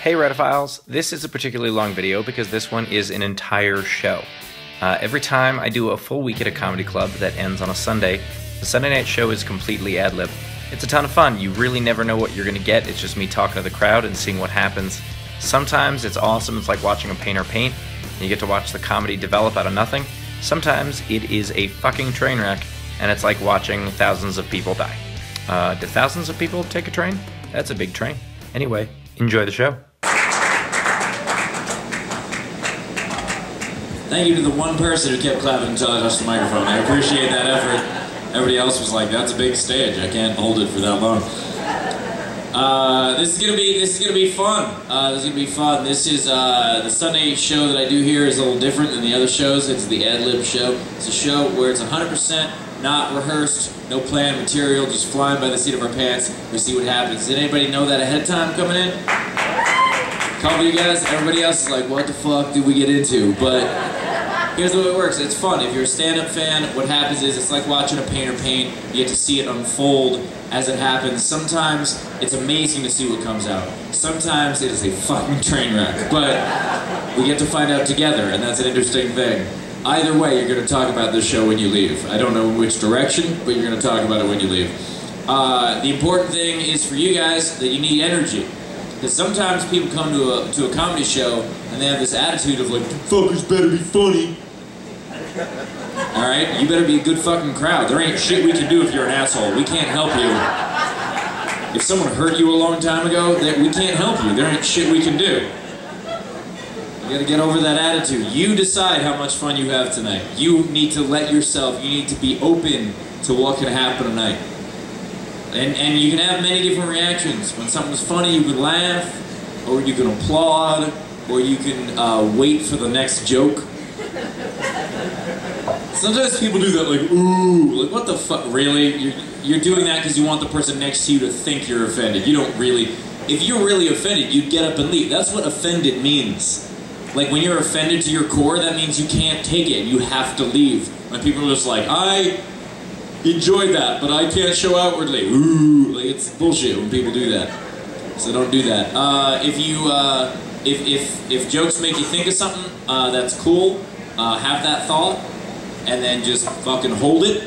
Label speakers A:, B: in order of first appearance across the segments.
A: Hey Redophiles, this is a particularly long video because this one is an entire show. Every time I do a full week at a comedy club that ends on a Sunday, the Sunday night show is completely ad-lib. It's a ton of fun. You really never know what you're going to get. It's just me talking to the crowd and seeing what happens. Sometimes it's awesome. It's like watching a painter paint, and you get to watch the comedy develop out of nothing. Sometimes it is a fucking train wreck, and it's like watching thousands of people die. Do thousands of people take a train? That's a big train. Anyway, enjoy the show.
B: Thank you to the one person who kept clapping until I touched the microphone. I appreciate that effort. Everybody else was like, "That's a big stage. I can't hold it for that long." This is gonna be fun. This is the Sunday show that I do here is a little different than the other shows. It's the ad-lib show. It's a show where it's 100% not rehearsed, no planned material, just flying by the seat of our pants. We see what happens. Did anybody know that ahead of time coming in? A couple of you guys. Everybody else is like, "What the fuck did we get into?" But here's the way it works. It's fun. If you're a stand-up fan, what happens is it's like watching a painter paint. You get to see it unfold as it happens. Sometimes it's amazing to see what comes out. Sometimes it is a fucking train wreck. But we get to find out together, and that's an interesting thing. Either way, you're going to talk about this show when you leave. I don't know in which direction, but you're going to talk about it when you leave. The important thing is for you guys that you need energy. Because sometimes people come to a comedy show and they have this attitude of like, "Fuckers better be funny." Alright? You better be a good fucking crowd. There ain't shit we can do if you're an asshole. We can't help you. If someone hurt you a long time ago, we can't help you. There ain't shit we can do. You gotta get over that attitude. You decide how much fun you have tonight. You need to let yourself, you need to be open to what can happen tonight. And you can have many different reactions. When something's funny, you can laugh, or you can applaud, or you can wait for the next joke. Sometimes people do that like, "Ooh," like what the fuck, really? You're doing that because you want the person next to you to think you're offended. You don't really, if you're really offended, you'd get up and leave. That's what offended means. Like when you're offended to your core, that means you can't take it. You have to leave. When people are just like, "I enjoyed that, but I can't show outwardly." Ooh, like it's bullshit when people do that. So don't do that. If jokes make you think of something, that's cool. Have that thought, and then just fucking hold it.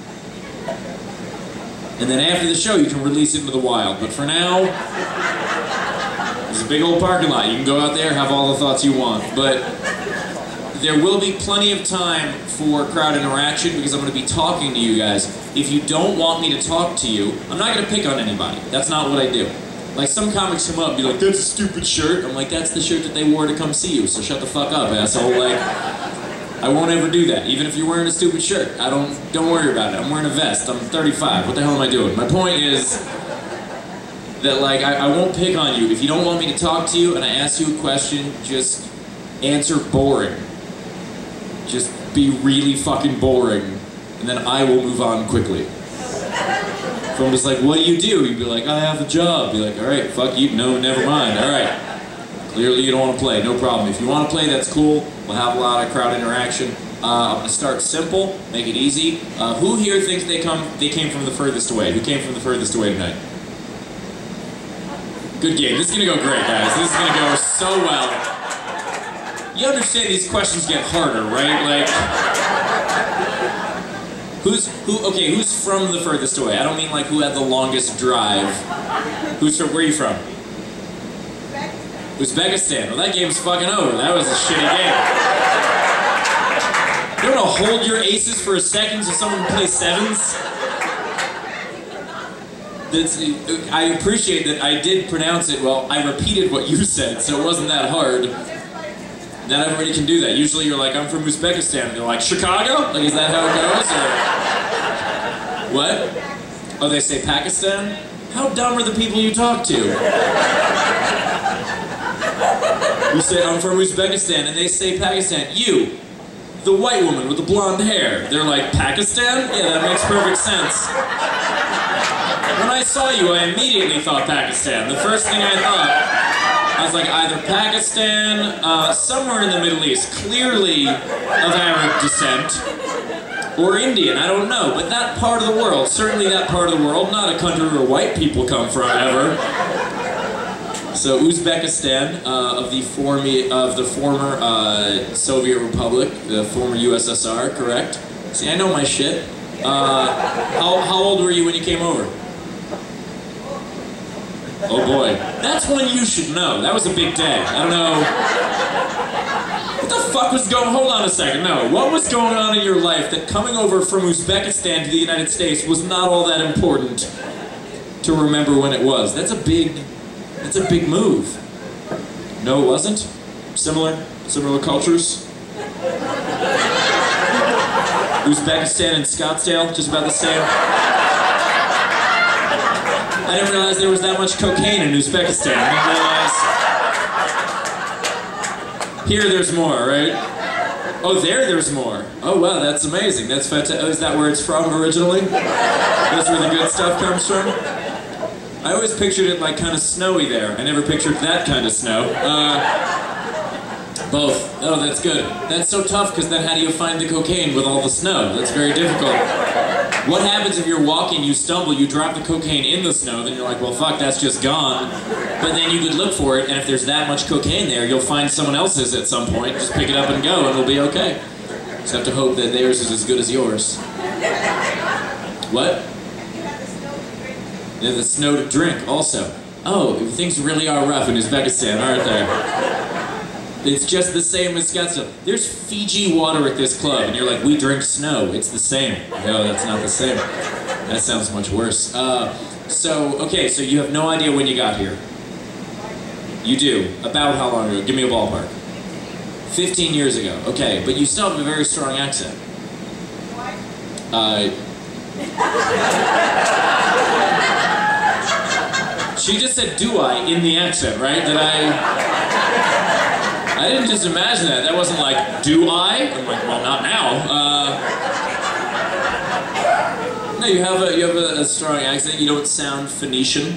B: And then after the show, you can release it into the wild. But for now, there's a big old parking lot. You can go out there, have all the thoughts you want. But there will be plenty of time for crowd interaction because I'm going to be talking to you guys. If you don't want me to talk to you, I'm not going to pick on anybody. That's not what I do. Like some comics come up and be like, "That's a stupid shirt." I'm like, "That's the shirt that they wore to come see you, so shut the fuck up, asshole." Like, I won't ever do that. Even if you're wearing a stupid shirt, don't worry about it. I'm wearing a vest. I'm 35. What the hell am I doing? My point is that like I won't pick on you. If you don't want me to talk to you and I ask you a question, just answer boring. Just be really fucking boring, and then I will move on quickly. If I'm just like, "What do?" You'd be like, "I have a job." Be like, "All right, fuck you. No, never mind. All right. Clearly you don't want to play. No problem. If you want to play, that's cool. We'll have a lot of crowd interaction. I'm going to start simple, make it easy. Who here thinks they came from the furthest away? Who came from the furthest away tonight? Good game. This is going to go great, guys. This is going to go so well. You understand these questions get harder, right? Like, who's from the furthest away? I don't mean like who had the longest drive. Where are you from? Uzbekistan. Well, that game's fucking over. That was a shitty game. You don't want to hold your aces for a second so someone can play sevens? I appreciate that I did pronounce it well. I repeated what you said, so it wasn't that hard. Not everybody can do that. Usually you're like, "I'm from Uzbekistan." And they're like, "Chicago?" Like, is that how it goes? Or what? Oh, they say Pakistan? How dumb are the people you talk to? You say, "I'm from Uzbekistan," and they say Pakistan. You, the white woman with the blonde hair, they're like, "Pakistan?" Yeah, that makes perfect sense. When I saw you, I immediately thought Pakistan. The first thing I thought, I was like, either Pakistan, somewhere in the Middle East, clearly of Arab descent, or Indian, I don't know, but that part of the world, certainly that part of the world, not a country where white people come from, ever. So Uzbekistan, of the former Soviet Republic, the former USSR, correct? See, I know my shit. How old were you when you came over? Oh boy, that's one you should know. That was a big day. I don't know. What the fuck was going? Hold on a second. No, what was going on in your life that coming over from Uzbekistan to the United States was not all that important to remember when it was? That's a big move. No, it wasn't. Similar cultures. Uzbekistan and Scottsdale, just about the same. I didn't realize there was that much cocaine in Uzbekistan. I didn't realize. Here there's more, right? Oh, there's more. Oh wow, that's amazing. That's fantastic. Oh, is that where it's from originally? That's where the good stuff comes from? I always pictured it like kind of snowy there. I never pictured that kind of snow. Both. Oh, that's good. That's so tough, because then how do you find the cocaine with all the snow? That's very difficult. What happens if you're walking, you stumble, you drop the cocaine in the snow, then you're like, well, fuck, that's just gone. But then you could look for it, and if there's that much cocaine there, you'll find someone else's at some point. Just pick it up and go, and it'll be okay. Just have to hope that theirs is as good as yours. What? There's the snow to drink, also. Oh, things really are rough in Uzbekistan, aren't they? It's just the same as Scottsdale. There's Fiji water at this club, and you're like, we drink snow. It's the same. No, that's not the same. That sounds much worse. Okay, so you have no idea when you got here. You do. About how long ago? Give me a ballpark. 15 years ago. Okay, but you still have a very strong accent. She just said, do I, in the accent, right? I didn't just imagine that. That wasn't like, do I? I'm like, well, not now. No, you have a strong accent. You don't sound Phoenician.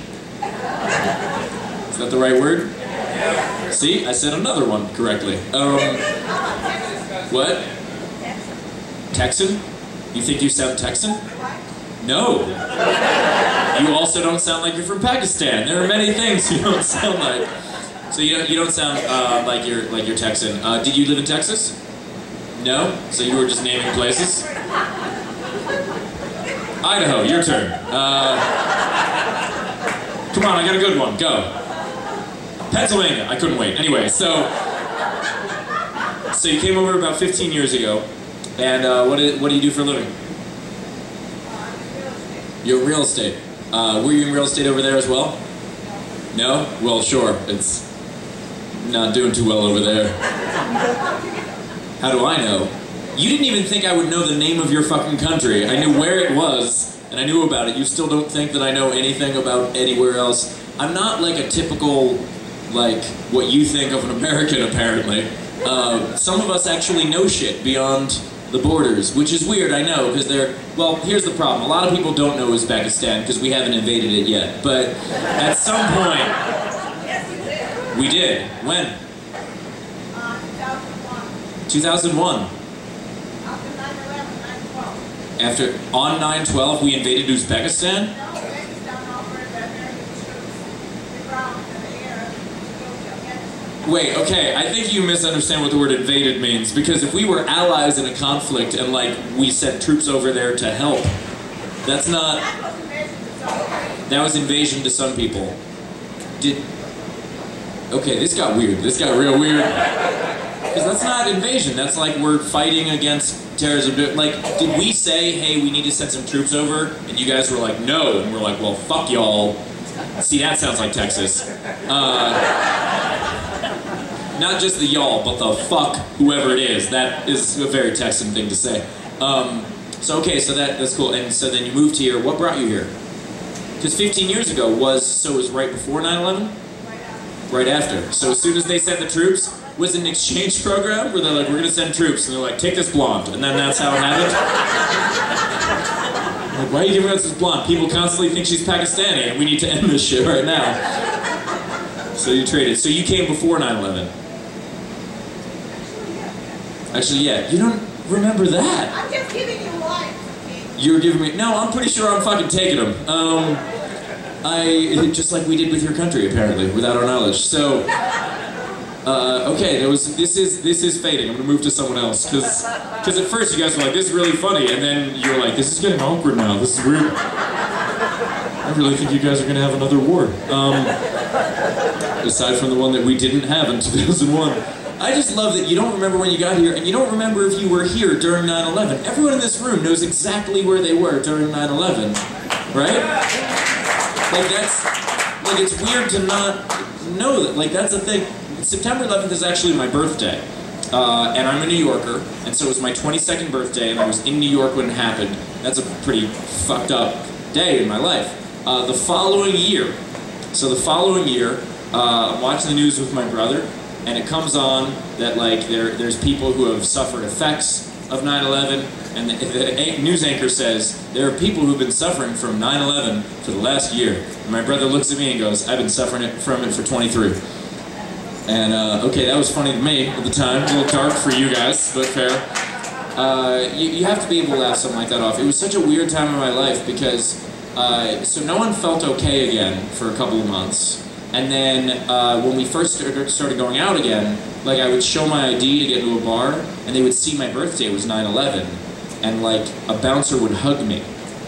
B: Is that the right word? See, I said another one correctly. What? Texan? You think you sound Texan? No. You also don't sound like you're from Pakistan. There are many things you don't sound like. So you don't sound like you're Texan. Did you live in Texas? No? So you were just naming places? Idaho, your turn. Come on, I got a good one. Go. Pennsylvania. I couldn't wait. Anyway, so you came over about 15 years ago, and what do you do for a living? You're real estate. Were you in real estate over there as well? No? Well, sure. It's not doing too well over there. How do I know? You didn't even think I would know the name of your fucking country. I knew where it was, and I knew about it. You still don't think that I know anything about anywhere else. I'm not like a typical, like, what you think of an American, apparently. Some of us actually know shit beyond the borders, which is weird, I know, because well, here's the problem. A lot of people don't know Uzbekistan because we haven't invaded it yet, but at some point, we did. When? 2001. After, on 9/12, we invaded Uzbekistan? Wait, okay, I think you misunderstand what the word invaded means, because if we were allies in a conflict and, like, we sent troops over there to help, that's not... That was invasion to some people. Okay, this got weird. This got real weird. Because that's not invasion. That's like we're fighting against terrorism. Like, did we say, hey, we need to send some troops over? And you guys were like, no. And we're like, well, fuck y'all. See, that sounds like Texas. Not just the y'all, but the fuck whoever it is. That is a very Texan thing to say. So that's cool. And so then you moved here. What brought you here? Because 15 years ago was right before 9/11? Right after. So as soon as they sent the troops, was it an exchange program where they're like, we're going to send troops, and they're like, take this blonde, and then that's how it happened? Like, why are you giving us this blonde? People constantly think she's Pakistani, and we need to end this shit right now. So you traded. So you came before 9/11. Actually, yeah, you don't remember that.
C: I'm just giving you life.
B: You were giving me... No, I'm pretty sure I'm fucking taking them. just like we did with your country, apparently, without our knowledge. So, okay, this is fading. I'm gonna move to someone else, because at first you guys were like, this is really funny, and then you're like, this is getting awkward now, this is weird. I really think you guys are gonna have another war. Aside from the one that we didn't have in 2001. I just love that you don't remember when you got here, and you don't remember if you were here during 9/11. Everyone in this room knows exactly where they were during 9/11, right? Like it's weird to not know that. Like, that's the thing. September 11th is actually my birthday, and I'm a New Yorker, and so it was my 22nd birthday, and I was in New York when it happened. That's a pretty fucked up day in my life. The following year, I'm watching the news with my brother, and it comes on that, like, there's people who have suffered effects of 9/11, and the news anchor says, there are people who've been suffering from 9/11 for the last year. And my brother looks at me and goes, I've been suffering from it for 23. And, okay, that was funny to me at the time, a little dark for you guys, but fair. You have to be able to laugh something like that off. It was such a weird time in my life because, so no one felt okay again for a couple of months. And then when we first started going out again, like, I would show my ID to get into a bar, and they would see my birthday was 9/11, and like a bouncer would hug me.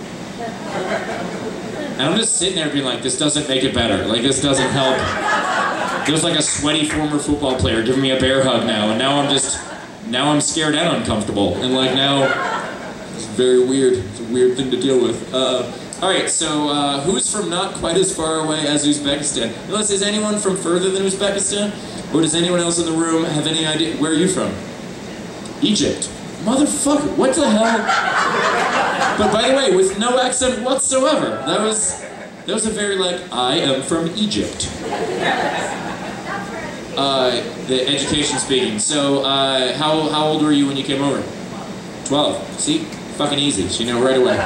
B: And I'm just sitting there being like, this doesn't make it better. Like, this doesn't help. There's like a sweaty former football player giving me a bear hug now, and now I'm scared and uncomfortable, and like now it's very weird. It's a weird thing to deal with. Alright, so who's from not quite as far away as Uzbekistan? Unless, is anyone from further than Uzbekistan? Or does anyone else in the room have any idea? Where are you from? Egypt. Motherfucker, what the hell? But by the way, with no accent whatsoever. That was a very, like, I am from Egypt. The education speaking. So, how old were you when you came over? 12. See? Fucking easy. So you know right away.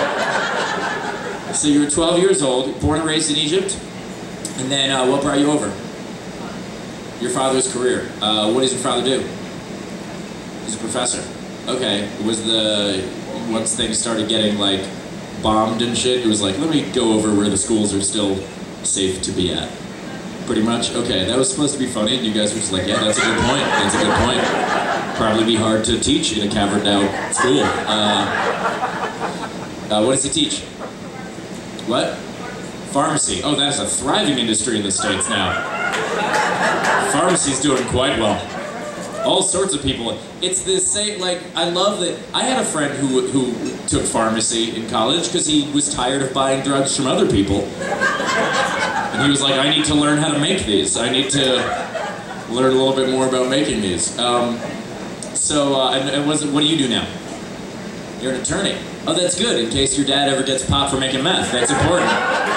B: So you were 12 years old, born and raised in Egypt, and then what brought you over? Your father's career. What does your father do? He's a professor. Okay. Once things started getting, like, bombed and shit, it was like, let me go over where the schools are still safe to be at. Pretty much? Okay, that was supposed to be funny, and you guys were just like, yeah, that's a good point. That's a good point. Probably be hard to teach in a caverned out school. What does he teach? What? Pharmacy. Oh, that's a thriving industry in the States now. Pharmacy's doing quite well. All sorts of people. It's the same, like, I love that. I had a friend who took pharmacy in college because he was tired of buying drugs from other people. And he was like, I need to learn how to make these. I need to learn a little bit more about making these. What do you do now? You're an attorney. Oh, that's good, in case your dad ever gets popped for making meth. That's important.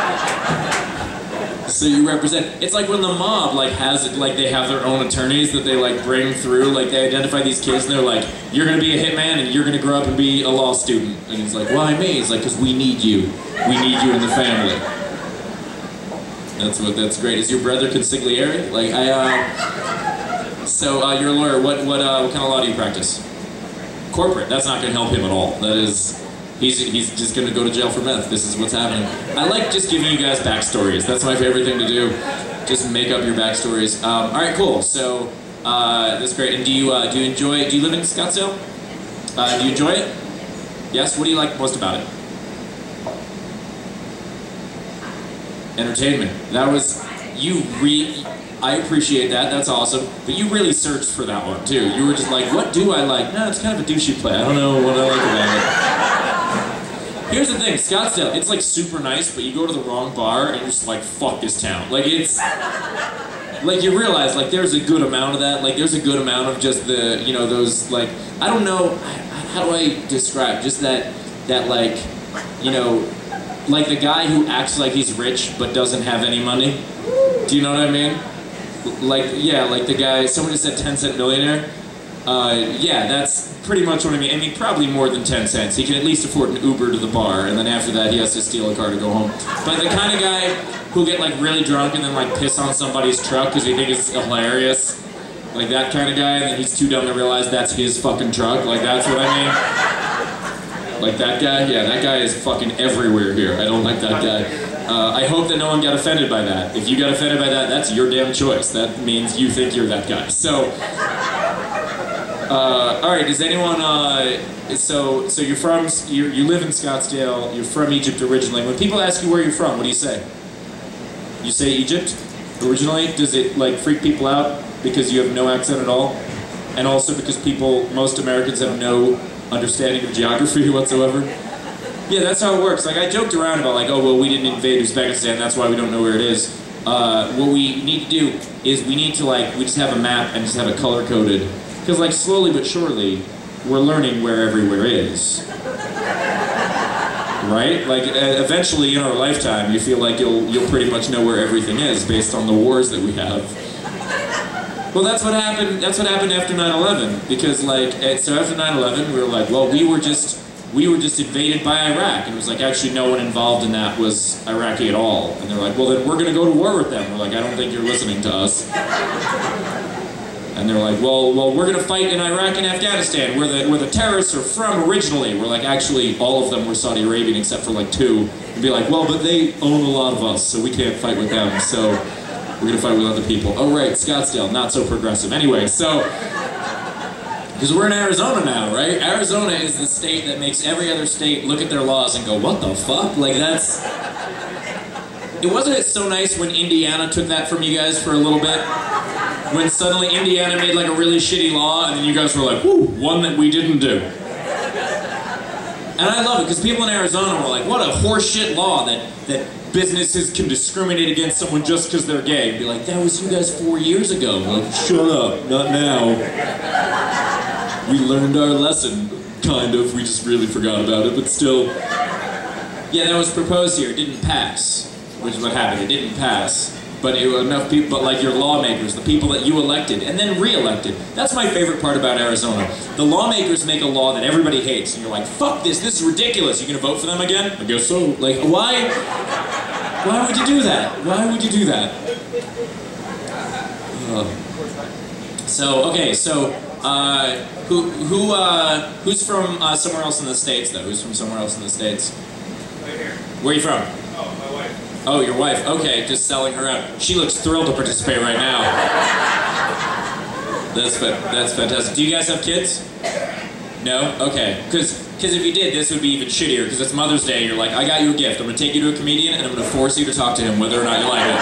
B: So you represent, it's like when the mob, like, they have their own attorneys that they, like, bring through, like, they identify these kids and they're like, you're gonna be a hitman and you're gonna grow up and be a law student. And he's like, why me? He's like, because we need you. We need you in the family. That's great. Is your brother consigliere? Like, so you're a lawyer. What kind of law do you practice? Corporate. That's not gonna help him at all. That is, he's just gonna go to jail for meth. This is what's happening. I like just giving you guys backstories. That's my favorite thing to do. Just make up your backstories. All right, cool. So that's great. And do you live in Scottsdale? Do you enjoy it? Yes. What do you like most about it? Entertainment. That was I appreciate that. That's awesome. But you really searched for that one too. You were just like, what do I like? No, it's kind of a douchey play. I don't know what I like about it. Here's the thing, Scottsdale, it's like super nice, but you go to the wrong bar and you're just like, fuck this town. Like, it's, like, you realize, like, there's a good amount of that. Like, there's a good amount of just the, you know, those, like, I don't know, how do I describe, just that like, you know, like the guy who acts like he's rich but doesn't have any money. Do you know what I mean? Like, yeah, like the guy, someone just said 10-cent millionaire. Yeah, that's pretty much what I mean. I mean, probably more than 10 cents. He can at least afford an Uber to the bar, and then after that he has to steal a car to go home. But the kind of guy who'll get, like, really drunk and then, like, piss on somebody's truck because he thinks it's hilarious. Like, that kind of guy, and then he's too dumb to realize that's his fucking truck. Like, that's what I mean. Like that guy? Yeah, that guy is fucking everywhere here. I don't like that guy. I hope that no one got offended by that. If you got offended by that, that's your damn choice. That means you think you're that guy. So, all right. Does anyone? So you're from? You live in Scottsdale. You're from Egypt originally. When people ask you where you're from, what do you say? You say Egypt originally. Does it like freak people out because you have no accent at all, and also because most Americans have no understanding of geography whatsoever? Yeah, that's how it works. Like, I joked around about, like, oh, well, we didn't invade Uzbekistan, that's why we don't know where it is. What we need to do is we need to, like, we just have a map and just have it color-coded. Because, like, slowly but surely, we're learning where everywhere is. Right? Like, eventually, in our lifetime, you feel like you'll pretty much know where everything is based on the wars that we have. Well, that's what happened after 9/11. Because, like, so after 9/11, we were like, well, we were just invaded by Iraq, and it was like, actually no one involved in that was Iraqi at all. And they're like, well, then we're going to go to war with them. We're like, I don't think you're listening to us. And they're like, well, we're going to fight in Iraq and Afghanistan, where the terrorists are from originally. We're like, actually, all of them were Saudi Arabian except for like 2. And be like, well, but they own a lot of us, so we can't fight with them. So we're going to fight with other people. Oh, right, Scottsdale, not so progressive. Anyway, so... because we're in Arizona now, right? Arizona is the state that makes every other state look at their laws and go, what the fuck? Like, that's... Wasn't it so nice when Indiana took that from you guys for a little bit? When suddenly Indiana made, like, a really shitty law, and then you guys were like, whoo, one that we didn't do. And I love it, because people in Arizona were like, what a horseshit law that businesses can discriminate against someone just because they're gay. And be like, that was you guys 4 years ago. Like, shut up, not now. We learned our lesson, kind of. We just really forgot about it, but still. Yeah, that was proposed here. It didn't pass, which is what happened. It didn't pass. But enough people, but like your lawmakers, the people that you elected and then re-elected. That's my favorite part about Arizona. The lawmakers make a law that everybody hates, and you're like, fuck this is ridiculous. You gonna vote for them again? I guess so. Like, why would you do that? Why would you do that? Who's from somewhere else in the States, though? Who's from somewhere else in the States?
C: Right here.
B: Where are you from?
C: Oh, my wife.
B: Oh, your wife. Okay, just selling her out. She looks thrilled to participate right now. That's fantastic. Do you guys have kids? No? Okay. Because if you did, this would be even shittier, because it's Mother's Day, and you're like, I got you a gift. I'm going to take you to a comedian, and I'm going to force you to talk to him, whether or not you like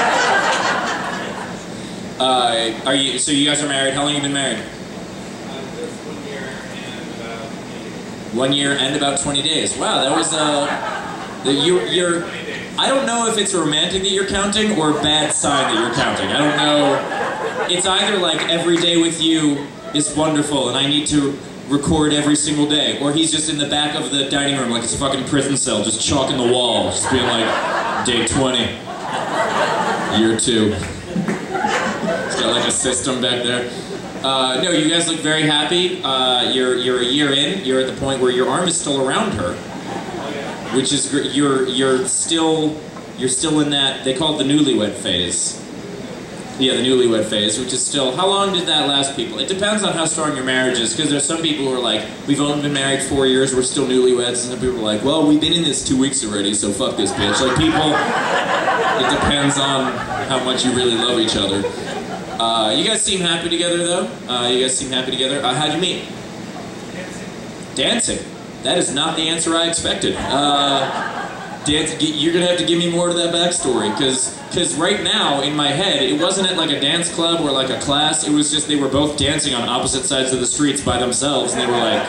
B: it. So you guys are married? How long have you been married?
C: Just 1 year and about 20 days.
B: 1 year and about 20 days. Wow, that was, you're... I don't know if it's romantic that you're counting or a bad sign that you're counting. I don't know. It's either like every day with you is wonderful and I need to record every single day, or he's just in the back of the dining room like it's a fucking prison cell, just chalking the wall, just being like, day 20, year 2. He's got like a system back there. No, you guys look very happy. You're a year in. You're at the point where your arm is still around her. Which is great. You're still in that, they call it the newlywed phase. Yeah, the newlywed phase, which is still, how long did that last, people? It depends on how strong your marriage is, because there's some people who are like, we've only been married 4 years, we're still newlyweds, and some people are like, well, we've been in this 2 weeks already, so fuck this bitch. Like, people, it depends on how much you really love each other. You guys seem happy together, though. You guys seem happy together. How'd you meet? Dancing. That is not the answer I expected. You're gonna have to give me more to that backstory, because right now, in my head, it wasn't at like a dance club or like a class, it was just they were both dancing on opposite sides of the streets by themselves, and they were like...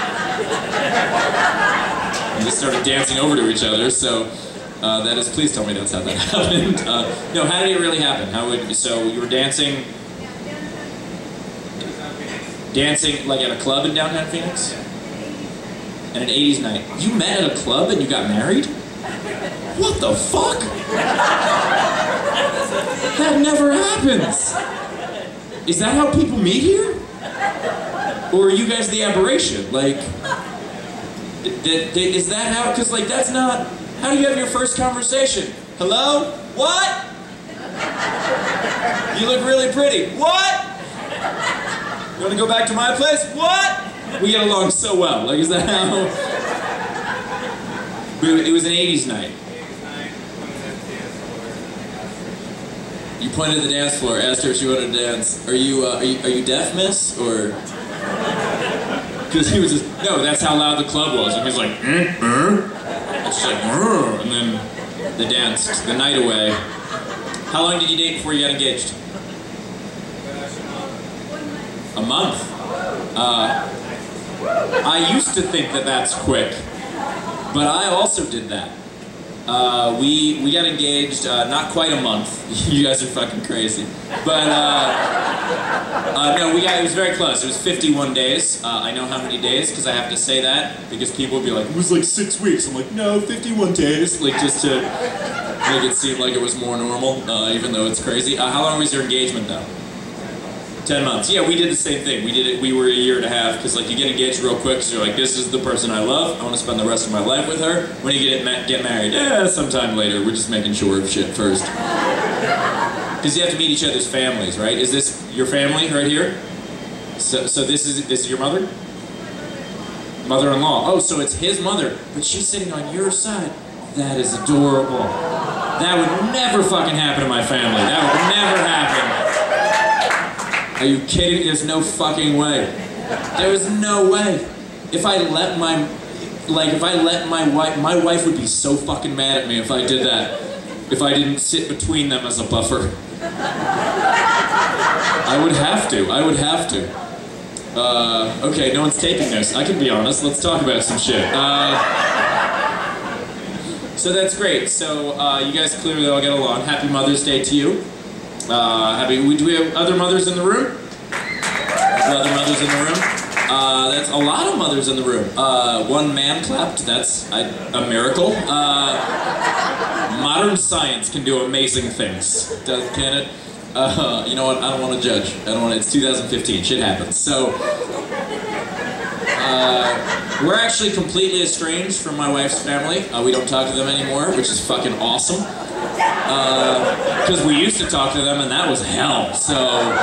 B: and they started dancing over to each other, so... that is, please tell me that's how that happened. No, how did it really happen? So you were dancing... Dancing like at a club in downtown Phoenix? At an 80s night. You met at a club and you got married? What the fuck? That never happens. Is that how people meet here? Or are you guys the aberration? Like, is that how, because like that's not, how do you have your first conversation? Hello? What? You look really pretty. What? You want to go back to my place? What? We get along so well. Like, is that how? It was an 80s night.
C: 80s night, 2015.
B: You pointed at the dance floor, asked her if she wanted to dance. Are you deaf, miss? Or... Because he was just, no, that's how loud the club was. And he was like, And she's like, and then they danced the night away. How long did you date before you got engaged? A month. I used to think that that's quick, but I also did that. We got engaged, not quite a month. You guys are fucking crazy. But, no, it was very close. It was 51 days. I know how many days, because I have to say that, because people would be like, it was like 6 weeks. I'm like, no, 51 days. Like, just to make it seem like it was more normal, even though it's crazy. How long was your engagement, though? 10 months. Yeah, we did the same thing. We were a year and a half, because like you get engaged real quick, because you're like, this is the person I love, I want to spend the rest of my life with her. When you get married, sometime later, we're just making sure of shit first. Because you have to meet each other's families, right? Is this your family right here? So this is your mother? Mother-in-law. Oh, so it's his mother, but she's sitting on your side. That is adorable. That would never fucking happen in my family. That would never happen. Are you kidding? There's no fucking way. There was no way. If I let my wife would be so fucking mad at me if I did that. If I didn't sit between them as a buffer. I would have to. Okay, no one's taping this. I can be honest. Let's talk about some shit. So that's great. So you guys clearly all get along. Happy Mother's Day to you. Do we have other mothers in the room? Other mothers in the room? That's a lot of mothers in the room. One man clapped, that's a miracle. Modern science can do amazing things, can it? You know what, I don't want to judge. It's 2015, shit happens. So, we're actually completely estranged from my wife's family. We don't talk to them anymore, which is fucking awesome. Because we used to talk to them and that was hell, so...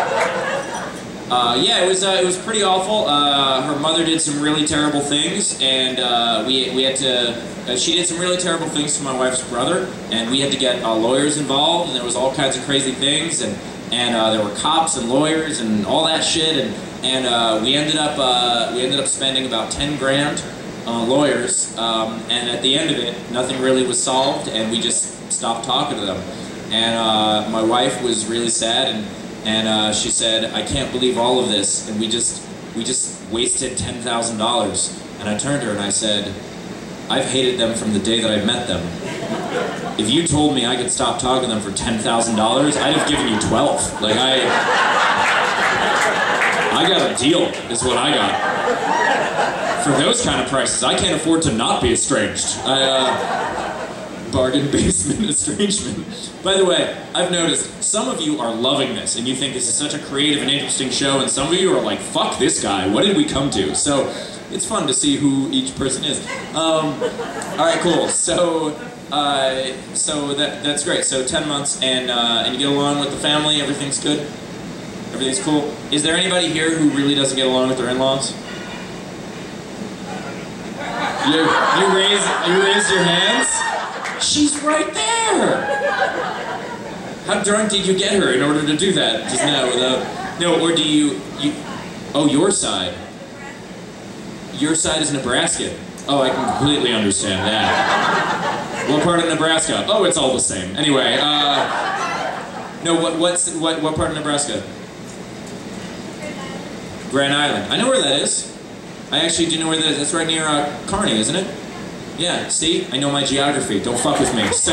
B: yeah, it was pretty awful. Her mother did some really terrible things, and we had to... she did some really terrible things to my wife's brother, and we had to get lawyers involved, and there was all kinds of crazy things, and there were cops and lawyers and all that shit, and we ended up spending about 10 grand on lawyers, and at the end of it, nothing really was solved, and we just stopped talking to them. And my wife was really sad, and she said, I can't believe all of this, and we just wasted $10,000. And I turned to her and I said, I've hated them from the day that I met them. If you told me I could stop talking to them for $10,000, I'd have given you 12. Like, I got a deal, is what I got. For those kind of prices, I can't afford to not be estranged. Bargain basement estrangement. By the way, I've noticed some of you are loving this and you think this is such a creative and interesting show, and some of you are like, fuck this guy, what did we come to? So it's fun to see who each person is. Alright, cool. So that's great. So 10 months and you get along with the family, everything's good? Everything's cool? Is there anybody here who really doesn't get along with their in-laws? You raised your hands? She's right there! How drunk did you get her in order to do that just now without... No, or do you... Oh, your side. Your side is Nebraska. Oh, I can completely understand that. What part of Nebraska? Oh, it's all the same. Anyway, no, what part of Nebraska? Grand Island. I know where that is. I actually do know where that is. That's right near Kearney, isn't it? Yeah, see? I know my geography. Don't fuck with me. So,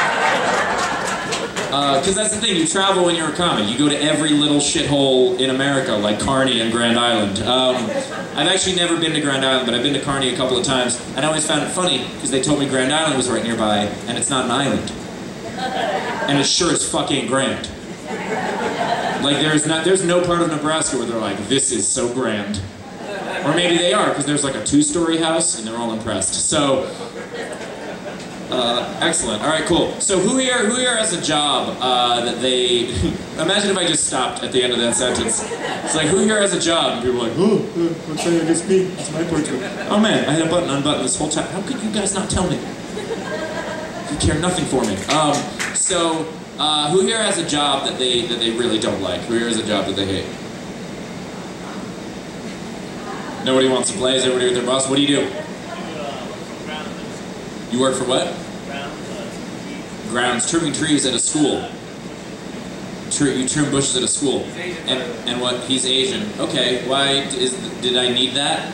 B: because that's the thing, you travel when you're a comic. You go to every little shithole in America, like Kearney and Grand Island. I've actually never been to Grand Island, but I've been to Kearney a couple of times, and I always found it funny, because they told me Grand Island was right nearby, and it's not an island. And it sure as fuck ain't grand. Like, there's no part of Nebraska where they're like, this is so grand. Or maybe they are, because there's like a 2-story house, and they're all impressed. So, excellent. All right, cool. So who here has a job that they... Imagine if I just stopped at the end of that sentence. It's like, who here has a job? And people are like, oh, okay, I guess me. It's my portrait. Oh man, I had a button unbuttoned this whole time. How could you guys not tell me? You care nothing for me. Who here has a job that they really don't like? Who here has a job that they hate? Nobody wants to play? Is everybody with their boss? What do you do? You work for what? Grounds. Trimming trees at a school. You trim bushes at a school. And what? He's Asian. Okay, why did I need that?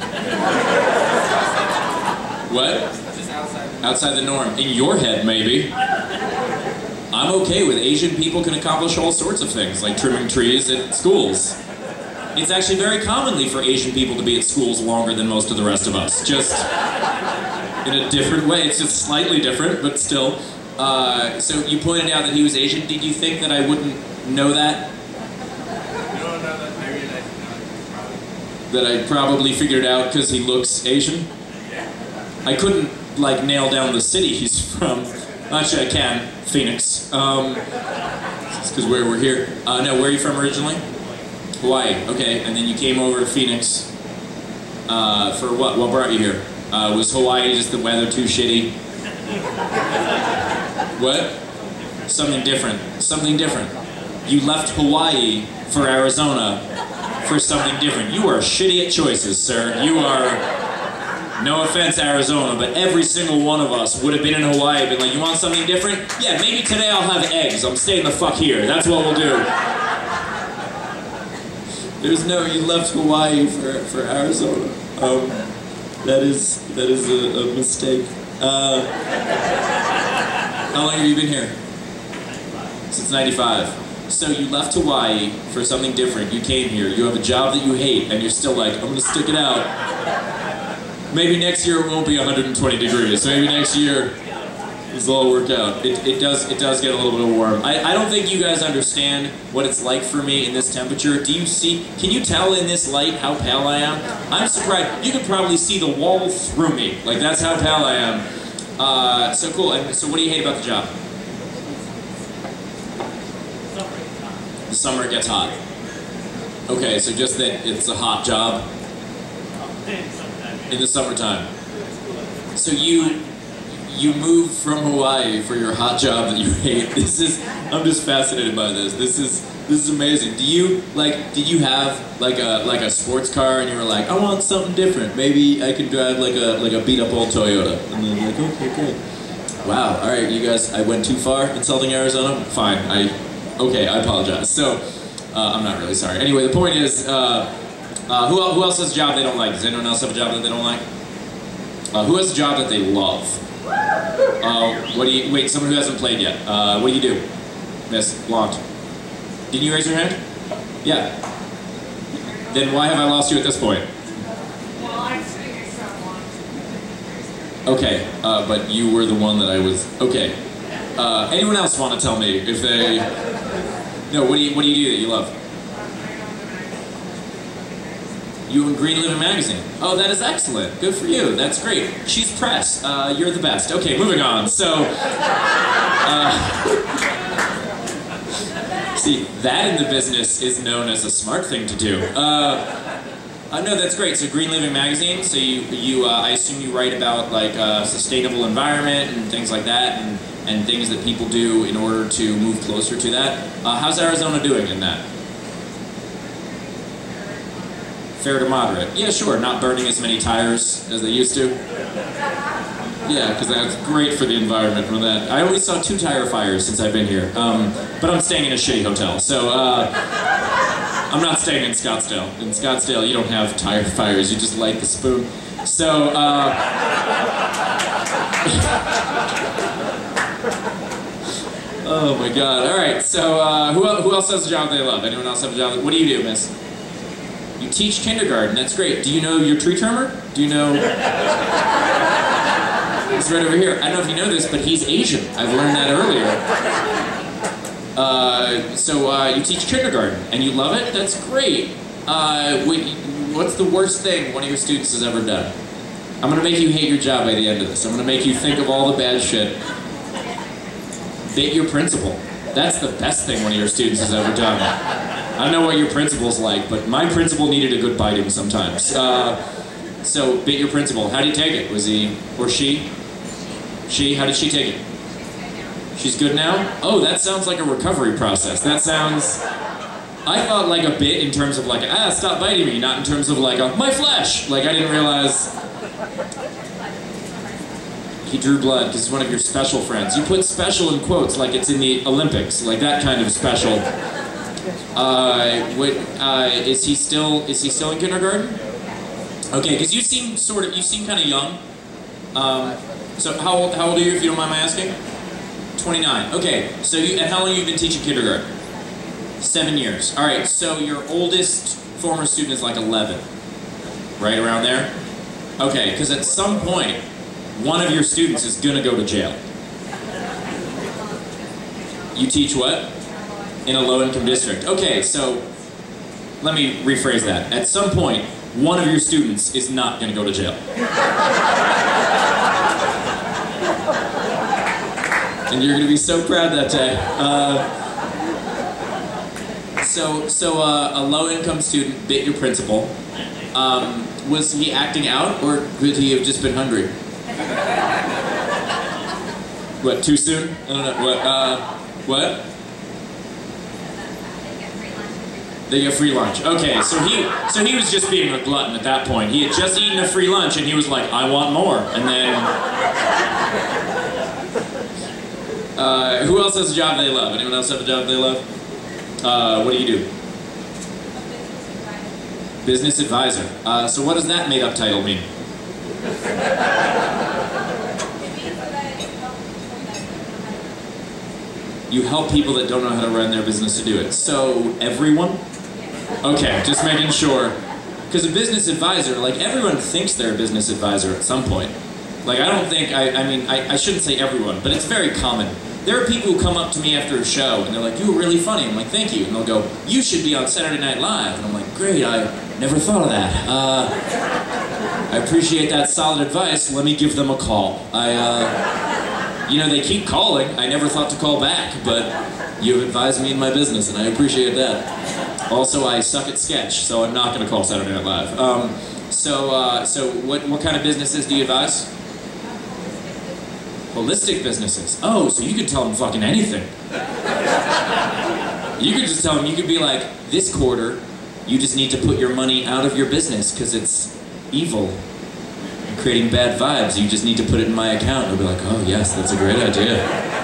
B: What? Outside the norm. In your head, maybe. I'm okay with Asian people can accomplish all sorts of things, like trimming trees at schools. It's actually very commonly for Asian people to be at schools longer than most of the rest of us. Just in a different way. It's just slightly different, but still. So you pointed out that he was Asian. Did you think that I wouldn't know that?
C: No, that I realized
B: That I probably figured it out because he looks Asian?
C: Yeah.
B: I couldn't, like, nail down the city he's from. Actually, I can. Phoenix. It's because we're here. No, where are you from originally? Hawaii. Okay, and then you came over to Phoenix. For what? What brought you here? Was Hawaii just the weather too shitty? What? Something different. Something different. You left Hawaii for Arizona for something different. You are shitty at choices, sir. You are, no offense, Arizona, but every single one of us would have been in Hawaii and been like, you want something different? Yeah, maybe today I'll have eggs. I'm staying the fuck here. That's what we'll do. There's no, you left Hawaii for Arizona. That is a mistake. How long have you been here? Since 95. So you left Hawaii for something different. You came here. You have a job that you hate, and you're still like, I'm gonna stick it out. Maybe next year it won't be 120 degrees. So maybe next year this will all work out. It does get a little bit warm. I don't think you guys understand what it's like for me in this temperature. Do you see? Can you tell in this light how pale I am? I'm surprised. You could probably see the wall through me. Like, that's how pale I am. So cool. And so what do you hate about the job? The summer it gets hot. Okay, so just that it's a hot job in the summertime. So you moved from Hawaii for your hot job that you hate. I'm just fascinated by this. This is amazing. Did you have like a sports car and you were like, I want something different. Maybe I can drive like a beat up old Toyota. And then like, okay, great. Wow, all right, you guys, I went too far insulting Arizona? Fine, I apologize. So, I'm not really sorry. Anyway, the point is, who else has a job they don't like? Does anyone else have a job that they don't like? Who has a job that they love? Wait, someone who hasn't played yet. What do you do? Miss Blonde. Didn't you raise your hand? Yeah. Then why have I lost you at this point?
D: Well, I'm sitting next to someone.
B: Okay, but you were the one that I was... Okay. Anyone else want to tell me if they... No, what do you do that you love? You in Green Living Magazine. Oh, that is excellent. Good for you. That's great. She's press. You're the best. Okay, moving on. So, see, that in the business is known as a smart thing to do. No, that's great. So Green Living Magazine. So I assume you write about like sustainable environment and things like that, and things that people do in order to move closer to that. How's Arizona doing in that? Fair to moderate. Yeah, sure. Not burning as many tires as they used to. Yeah, because that's great for the environment. For that, I only saw 2 tire fires since I've been here. But I'm staying in a shitty hotel, so I'm not staying in Scottsdale. In Scottsdale, you don't have tire fires. You just light the spoon. So. Oh my God! All right. So who else has a job they love? Anyone else have a job? What do you do, Miss? You teach kindergarten. That's great. Do you know your tree trimmer? Do you know? He's right over here. I don't know if you know this, but he's Asian. I've learned that earlier. So you teach kindergarten, and you love it? That's great. What's the worst thing one of your students has ever done? I'm going to make you hate your job by the end of this. I'm going to make you think of all the bad shit. Bait your principal. That's the best thing one of your students has ever done. I don't know what your principal's like, but my principal needed a good biting sometimes. So, bit your principal. How did he take it? Was he, or she? How did she take it? She's good now? Oh, that sounds like a recovery process. That sounds... I thought like a bit in terms of like, stop biting me, not in terms of like, my flesh! Like, I didn't realize... He drew blood because he's one of your special friends. You put special in quotes like it's in the Olympics, like that kind of special. Is he still in kindergarten? Okay, because you seem kind of young. So how old are you, if you don't mind my asking? 29. Okay, so and how long have you been teaching kindergarten? 7 years. All right, so your oldest former student is like 11, right around there? Okay, because at some point, one of your students is gonna go to jail. You teach what? In a low-income district. Okay, so let me rephrase that. At some point, one of your students is not gonna go to jail. And you're gonna be so proud that day. So a low-income student bit your principal. Was he acting out, or could he have just been hungry? What, too soon? I don't know. What? They get free lunch. Okay, so he was just being a glutton at that point. He had just eaten a free lunch and he was like, I want more. And then who else has a job they love? Anyone else have a job they love? What do you do? Business advisor. So what does that made-up title mean? You help people that don't know how to run their business to do it. So, everyone? Okay, just making sure. Because a business advisor, like, everyone thinks they're a business advisor at some point. Like, I don't think, I shouldn't say everyone, but it's very common. There are people who come up to me after a show, and they're like, you were really funny. I'm like, thank you. And they'll go, you should be on Saturday Night Live. And I'm like, great, I never thought of that. I appreciate that solid advice. Let me give them a call. You know, they keep calling. I never thought to call back, but you have advised me in my business, and I appreciate that. Also, I suck at sketch, so I'm not going to call Saturday Night Live. So what kind of businesses do you advise? Holistic businesses. Oh, so you could tell them fucking anything. You could just tell them, you could be like, this quarter, you just need to put your money out of your business because it's evil. Creating bad vibes, you just need to put it in my account. They'll be like, oh yes, that's a great idea.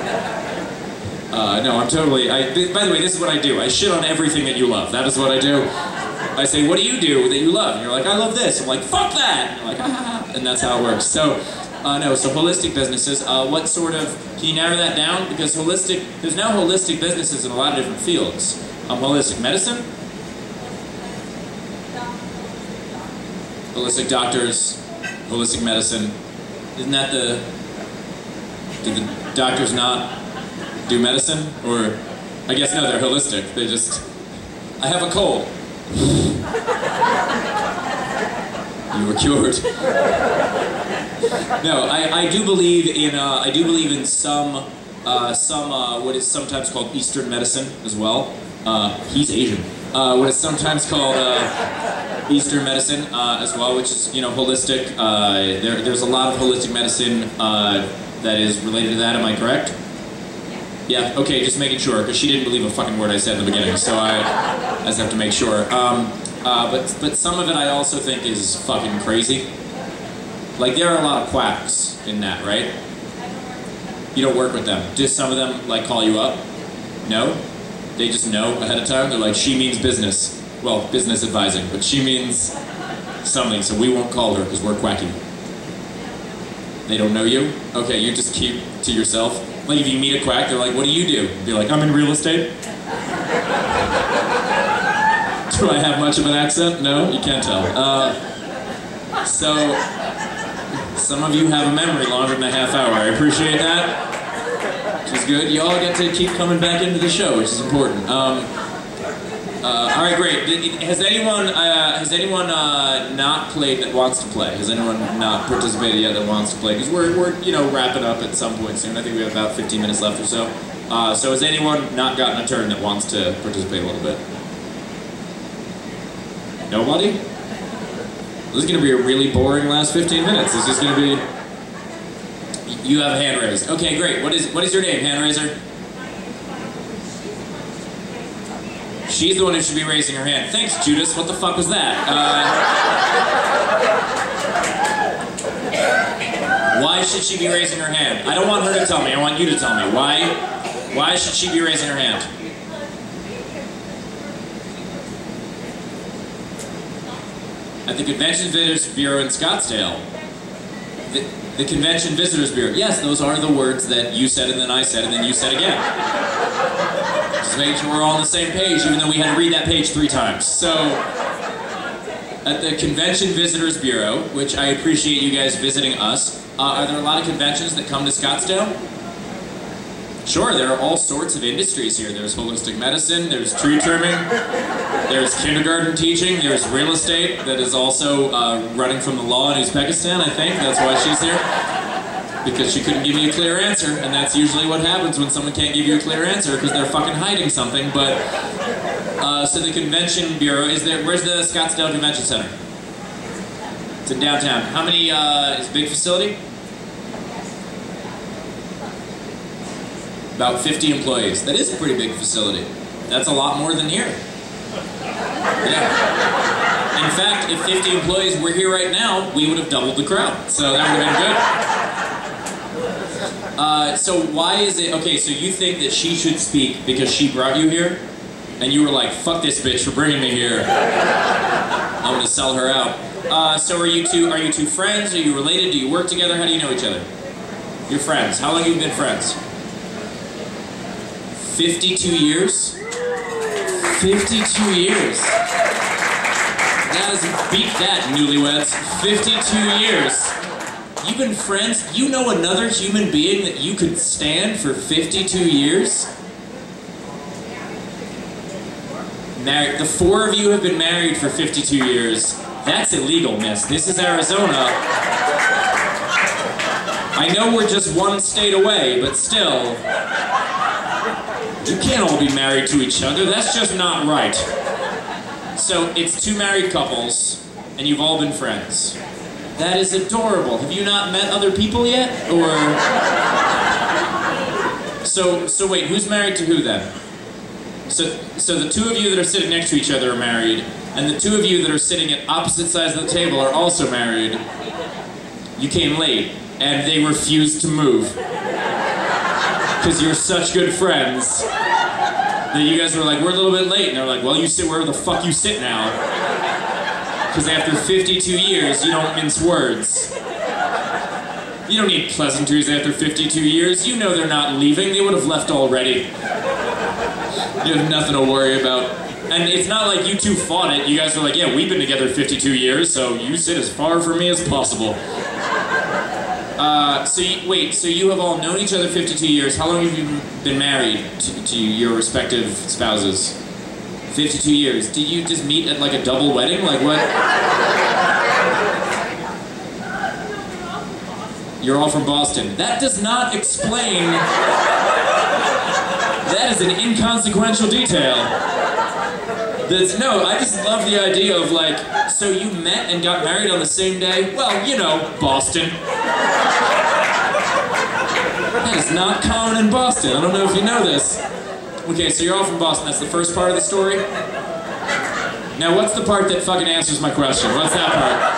B: No, I'm totally, by the way, this is what I do. I shit on everything that you love. That is what I do. I say, what do you do that you love? And you're like, I love this. I'm like, fuck that! And you're like, ah, and that's how it works. So, no, so holistic businesses, what sort of, can you narrow that down? Because there's now holistic businesses in a lot of different fields. Holistic medicine? Holistic doctors, holistic medicine. Isn't that do the doctors not do medicine? Or, I guess no, they're holistic. They just, I have a cold. You were cured. No, I do believe in some what is sometimes called Eastern medicine as well. He's Asian. What is sometimes called Eastern medicine as well, which is, you know, holistic. There's a lot of holistic medicine that is related to that. Am I correct? Yeah. Okay, just making sure, because she didn't believe a fucking word I said in the beginning, so I just have to make sure. But some of it I also think is fucking crazy. Like, there are a lot of quacks in that, right? You don't work with them. Do some of them, like, call you up? No? They just know ahead of time? They're like, she means business. Well, business advising, but she means something, so we won't call her because we're quacky. They don't know you? Okay, you just keep to yourself. Like, if you meet a quack, they're like, what do you do? Be like, I'm in real estate. Do I have much of an accent? No? You can't tell. So, some of you have a memory longer than a half hour. I appreciate that. Which is good. You all get to keep coming back into the show, which is important. All right, great. Has anyone not played that wants to play? Has anyone not participated yet that wants to play? Because we're you know, wrapping up at some point soon. I think we have about 15 minutes left or so. So has anyone not gotten a turn that wants to participate a little bit? Nobody? This is going to be a really boring last 15 minutes. This is going to be... You have a hand raised. Okay, great. What is your name, hand raiser? She's the one who should be raising her hand. Thanks, Judas. What the fuck was that? Why should she be raising her hand? I don't want her to tell me. I want you to tell me. Why should she be raising her hand? At the Convention Visitors Bureau in Scottsdale. The Convention Visitors Bureau. Yes, those are the words that you said and then I said and then you said again. Just making sure we're all on the same page, even though we had to read that page 3 times. So, at the Convention Visitors Bureau, which I appreciate you guys visiting us, are there a lot of conventions that come to Scottsdale? Sure, there are all sorts of industries here. There's holistic medicine, there's tree trimming, there's kindergarten teaching, there's real estate that is also running from the law in Uzbekistan, I think. That's why she's here. Because she couldn't give me a clear answer, and that's usually what happens when someone can't give you a clear answer, because they're fucking hiding something. But, so the Convention Bureau, where's the Scottsdale Convention Center? It's in downtown. How many, is it a big facility? About 50 employees. That is a pretty big facility. That's a lot more than here. Yeah. In fact, if 50 employees were here right now, we would have doubled the crowd. So that would have been good. So why is it, okay, so you think that she should speak because she brought you here? And you were like, fuck this bitch for bringing me here. I'm gonna sell her out. So are you two friends? Are you related? Do you work together? How do you know each other? You're friends. How long have you been friends? 52 years? 52 years. That doesn't beat that, newlyweds. 52 years. You've been friends? You know another human being that you could stand for 52 years? Married. The 4 of you have been married for 52 years. That's illegal, miss. This is Arizona. I know we're just 1 state away, but still. You can't all be married to each other. That's just not right. So, it's 2 married couples, and you've all been friends. That is adorable. Have you not met other people yet? Or... So wait, who's married to who then? So the 2 of you that are sitting next to each other are married, and the 2 of you that are sitting at opposite sides of the table are also married. You came late, and they refused to move. Because you're such good friends that you guys were like, we're a little bit late. And they're like, well, you sit where the fuck you sit now. Because after 52 years, you don't mince words. You don't need pleasantries after 52 years. You know they're not leaving. They would have left already. You have nothing to worry about. And it's not like you two fought it. You guys were like, yeah, we've been together 52 years, so you sit as far from me as possible. So you have all known each other 52 years. How long have you been married to your respective spouses? 52 years. Did you just meet at like a double wedding? Like what? You're all from Boston. That does not explain... That is an inconsequential detail. No, I just love the idea of like, so you met and got married on the same day? Well, you know, Boston. That is not common in Boston. I don't know if you know this. Okay, so you're all from Boston. That's the first part of the story? Now, what's the part that fucking answers my question? What's that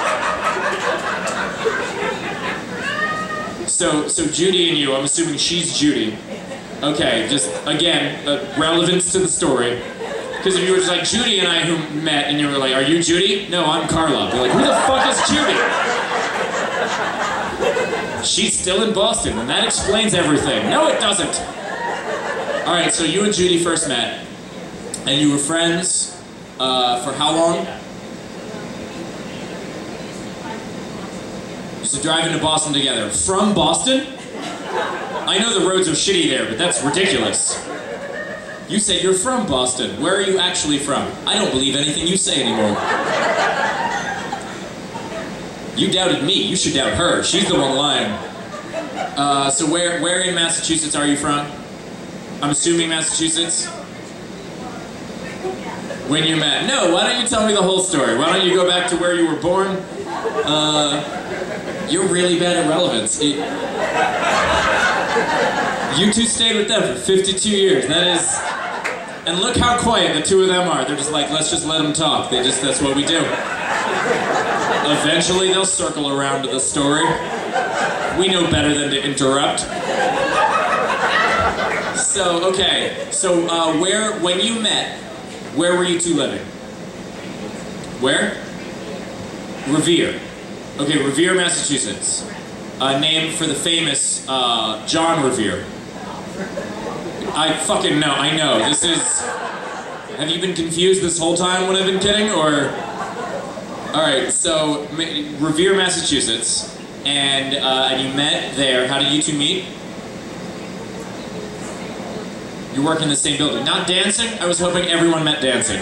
B: part? So Judy and you, I'm assuming she's Judy. Okay, just, again, relevance to the story. Because if you were just like, Judy and I who met, and you were like, are you Judy? No, I'm Carla. They're like, who the fuck is Judy? She's still in Boston, and that explains everything. No, it doesn't. Alright, so you and Judy first met, and you were friends for how long? You used to drive into Boston together. From Boston? I know the roads are shitty there, but that's ridiculous. You said you're from Boston. Where are you actually from? I don't believe anything you say anymore. You doubted me. You should doubt her. She's the one lying. So where in Massachusetts are you from? I'm assuming Massachusetts? When you met. No, why don't you tell me the whole story? Why don't you go back to where you were born? You're really bad at relevance. You two stayed with them for 52 years. That is... And look how quiet the two of them are. They're just like, let's just let them talk. That's what we do. Eventually they'll circle around to the story. We know better than to interrupt. So, okay. So, when you met, where were you two living? Where? Revere. Okay, Revere, Massachusetts. Named for the famous John Revere. I fucking know, I know. This is... Have you been confused this whole time when I've been kidding, or... Alright, so, Revere, Massachusetts, and you met there. How did you two meet? You work in the same building. Not dancing? I was hoping everyone met dancing.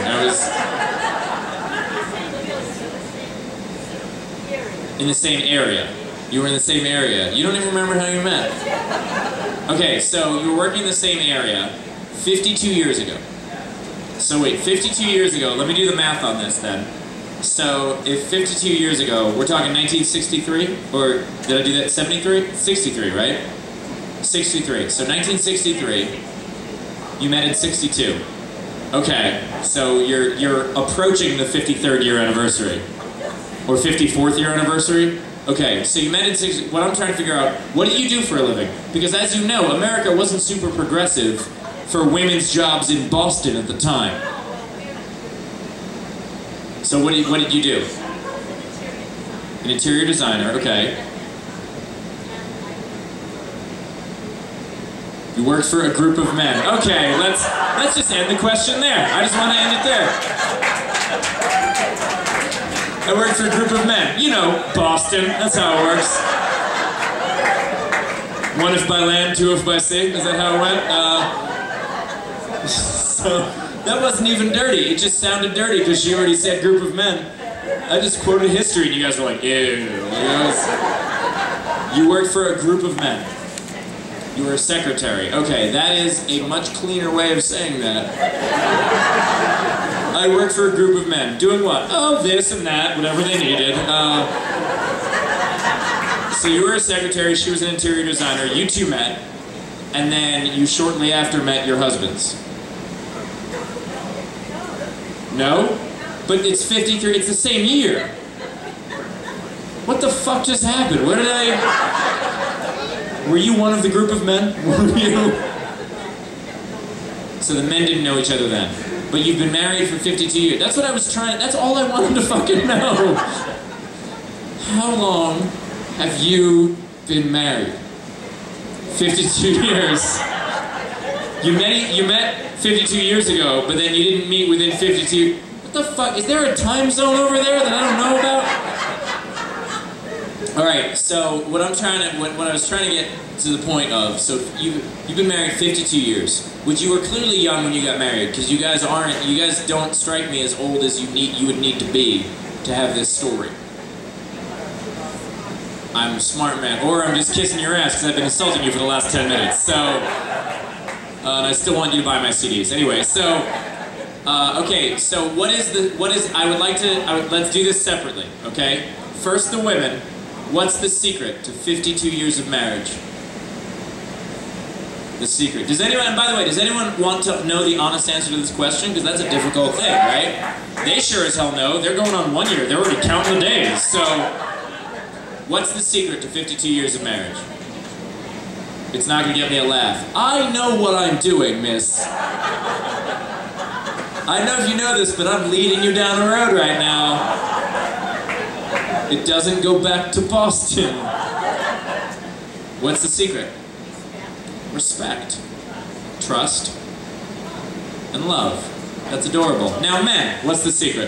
B: In the same area. You were in the same area. You don't even remember how you met. Okay, so you were working in the same area 52 years ago. So wait, 52 years ago, let me do the math on this then. So if 52 years ago, we're talking 1963? Or did I do that, 73? 63, right? 63. So 1963, you met in 62. Okay, so you're approaching the 53rd year anniversary. Or 54th year anniversary? Okay, so you met in 60. What I'm trying to figure out, what did you do for a living? Because as you know, America wasn't super progressive for women's jobs in Boston at the time. So what did you do? An interior designer, okay. You worked for a group of men. Okay, let's just end the question there. I just want to end it there. I worked for a group of men. You know, Boston. That's how it works. One if by land, two if by sea. Is that how it went? So, that wasn't even dirty. It just sounded dirty because she already said group of men. I just quoted history and you guys were like, ew. You worked for a group of men. You were a secretary. Okay, that is a much cleaner way of saying that. I worked for a group of men. Doing what? Oh, this and that, whatever they needed. So you were a secretary, she was an interior designer, you two met, and then you shortly after met your husbands. No? But it's 53, it's the same year. What the fuck just happened? Where did I... Were you one of the group of men? Were you? So the men didn't know each other then. But you've been married for 52 years. That's what I was trying, that's all I wanted to fucking know. How long have you been married? 52 years. You met 52 years ago, but then you didn't meet within 52. What the fuck? Is there a time zone over there that I don't know about? Alright, so what I was trying to get to the point of, so you've been married 52 years, which you were clearly young when you got married, because you guys don't strike me as old as you would need to be to have this story. I'm a smart man, or I'm just kissing your ass because I've been insulting you for the last 10 minutes, so, and I still want you to buy my CDs. Anyway, so, okay, so let's do this separately, okay? First the women. What's the secret to 52 years of marriage? The secret. Does anyone, and by the way, does anyone want to know the honest answer to this question? Because that's a difficult thing, right? They sure as hell know. They're going on 1 year. They're already counting the days. So, what's the secret to 52 years of marriage? It's not going to get me a laugh. I know what I'm doing, miss. I don't know if you know this, but I'm leading you down the road right now. It doesn't go back to Boston. What's the secret? Respect, trust, and love. That's adorable. Now men, what's the secret?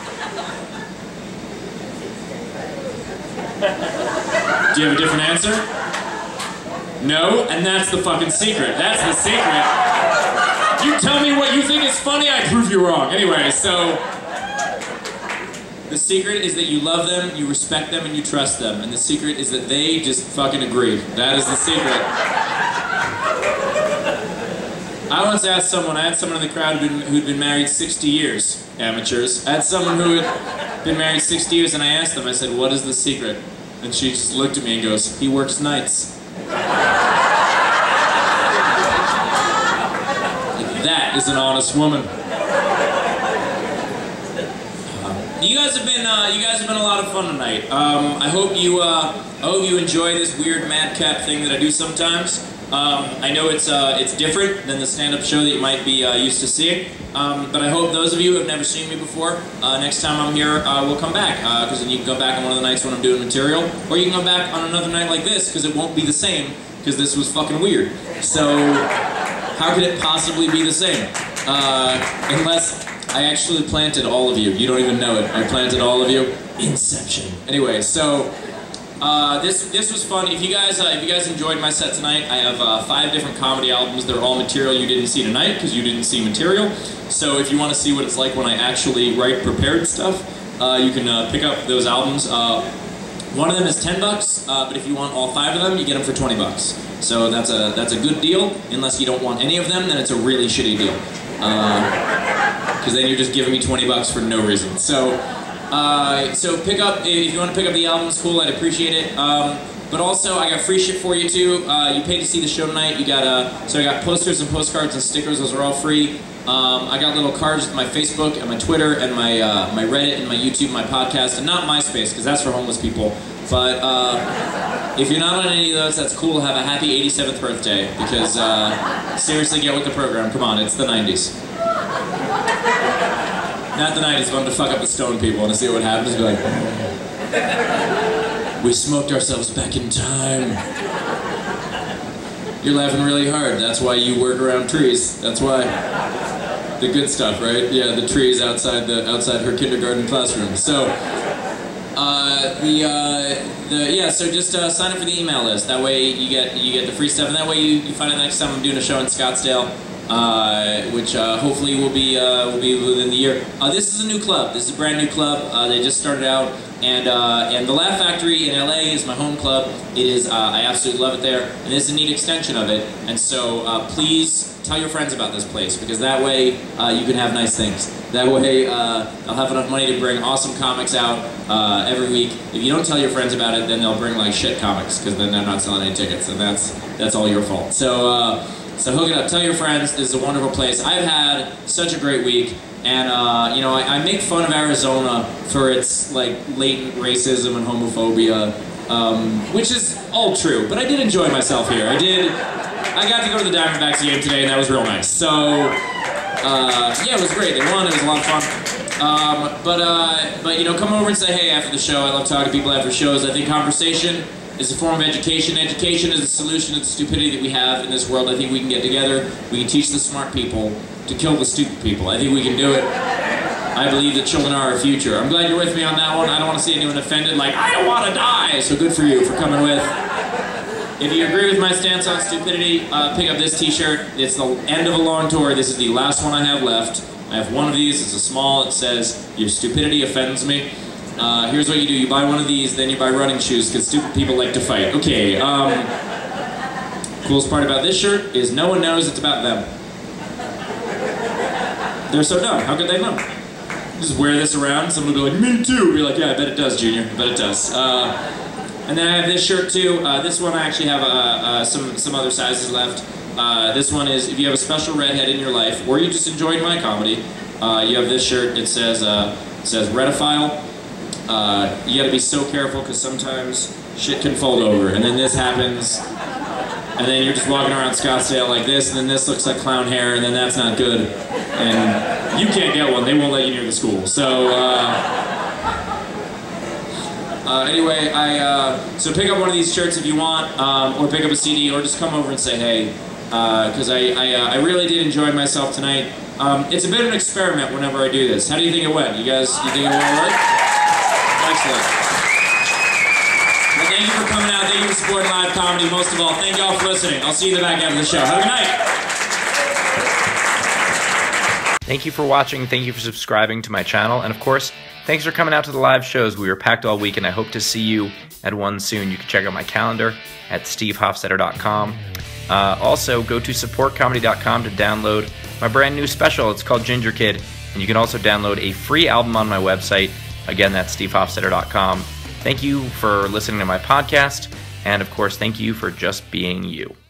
B: Do you have a different answer? No? And that's the fucking secret. That's the secret. You tell me what you think is funny, I prove you wrong. Anyway, so... The secret is that you love them, you respect them, and you trust them. And the secret is that they just fucking agree. That is the secret. I once asked someone, I had someone in the crowd who'd been married 60 years, amateurs. I had someone who had been married 60 years, and I asked them, I said, what is the secret And she just looked at me and goes, "He works nights." That is an honest woman. You guys have been a lot of fun tonight. I hope you enjoy this weird madcap thing that I do sometimes. I know it's different than the stand-up show that you might be used to seeing, but I hope those of you who have never seen me before, next time I'm here, will come back, because then you can go back on one of the nights when I'm doing material, or you can come back on another night like this, because it won't be the same, because this was fucking weird. So, how could it possibly be the same? Unless I actually planted all of you. You don't even know it. I planted all of you. Inception. Anyway, so this was fun. If you guys enjoyed my set tonight, I have 5 different comedy albums. They're all material you didn't see tonight because you didn't see material. So if you want to see what it's like when I actually write prepared stuff, you can pick up those albums. One of them is $10, but if you want all 5 of them, you get them for $20. So that's a good deal. Unless you don't want any of them, then it's a really shitty deal. Because then you're just giving me $20 for no reason. So pick up, if you want to pick up the album, it's cool, I'd appreciate it. But also, I got free shit for you too. You paid to see the show tonight. You got so I got posters and postcards and stickers. Those are all free. I got little cards with my Facebook and my Twitter and my Reddit and my YouTube, and my podcast, and not MySpace because that's for homeless people. But if you're not on any of those, that's cool. Have a happy 87th birthday because seriously, get with the program. Come on, it's the 90s. Not the 90s, but I'm to fuck up the stone people and to see what happens. Be like, we smoked ourselves back in time. You're laughing really hard. That's why you work around trees. That's why. The good stuff, right? Yeah, the trees outside her kindergarten classroom. So, so just sign up for the email list. That way you get the free stuff, and that way you find out next time I'm doing a show in Scottsdale. Which hopefully will be within the year. This is a new club. This is a brand new club. They just started out, and the Laugh Factory in LA is my home club. It is. I absolutely love it there, and this is a neat extension of it. And so please tell your friends about this place because that way you can have nice things. That way they'll have enough money to bring awesome comics out every week. If you don't tell your friends about it, then they'll bring like shit comics because then they're not selling any tickets, and that's all your fault. So. So hook it up, tell your friends, this is a wonderful place. I've had such a great week, and I make fun of Arizona for its like latent racism and homophobia, which is all true, but I did enjoy myself here. I got to go to the Diamondbacks game today, and that was real nice. So, yeah, it was great. They won, it was a lot of fun. But come over and say hey after the show. I love talking to people after shows. I think conversation is a form of education. Education is the solution to the stupidity that we have in this world. I think we can get together, we can teach the smart people to kill the stupid people. I think we can do it. I believe that children are our future. I'm glad you're with me on that one. I don't want to see anyone offended, like, I don't want to die! So good for you for coming with. If you agree with my stance on stupidity, pick up this t-shirt. It's the end of a long tour. This is the last one I have left. I have one of these, it's a small, it says, your stupidity offends me. Here's what you do, you buy one of these, then you buy running shoes, because stupid people like to fight. Okay, coolest part about this shirt is no one knows it's about them. They're so dumb, how could they know? Just wear this around, someone will be like, me too! Be like, yeah, I bet it does, Junior, I bet it does. And then I have this shirt too. This one I actually have some other sizes left. This one is, if you have a special redhead in your life, or you just enjoyed my comedy, you have this shirt, it says Redophile. You gotta be so careful because sometimes shit can fold over, and then this happens, and then you're just walking around Scottsdale like this, and then this looks like clown hair, and then that's not good, and you can't get one, they won't let you near the school. So, anyway, so pick up one of these shirts if you want, or pick up a CD, or just come over and say hey, because I really did enjoy myself tonight. It's a bit of an experiment whenever I do this. How do you think it went? You think it went all right? Excellent. Well, thank you for coming out. Thank you for supporting live comedy. Most of all, thank you all for listening. I'll see you in the back end of the show. Have a good night.
A: Thank you for watching. Thank you for subscribing to my channel. And of course, thanks for coming out to the live shows. We were packed all week, and I hope to see you at one soon. You can check out my calendar at stevehofstetter.com. Also, go to supportcomedy.com to download my brand new special. It's called Ginger Kid. And you can also download a free album on my website. Again, that's stevehofstetter.com. Thank you for listening to my podcast, and of course, thank you for just being you.